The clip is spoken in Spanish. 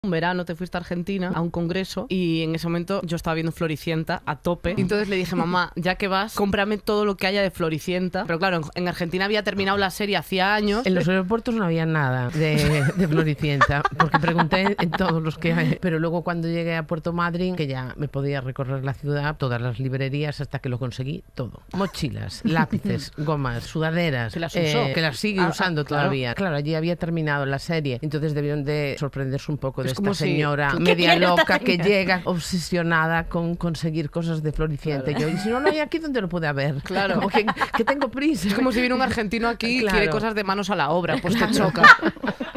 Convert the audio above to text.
Un verano te fuiste a Argentina a un congreso y en ese momento yo estaba viendo Floricienta a tope. Y entonces le dije, mamá, ya que vas, cómprame todo lo que haya de Floricienta. Pero claro, en Argentina había terminado la serie hacía años. En los aeropuertos no había nada de Floricienta, porque pregunté en todos los que hay. Pero luego cuando llegué a Puerto Madryn, que ya me podía recorrer la ciudad, todas las librerías hasta que lo conseguí todo. Mochilas, lápices, gomas, sudaderas. Que las usó. Que las sigue usando claro. todavía. Claro, allí había terminado la serie, entonces debieron de sorprenderse un poco de Es como esta si- señora ¿Qué media quiere esta loca que señora? llega obsesionada con conseguir cosas de Floricienta. Claro. Y yo, y si no lo hay aquí, ¿dónde lo puede haber? Claro. Como que tengo prisa. Es como si viene un argentino aquí y Claro. quiere cosas de manos a la obra, pues te choca.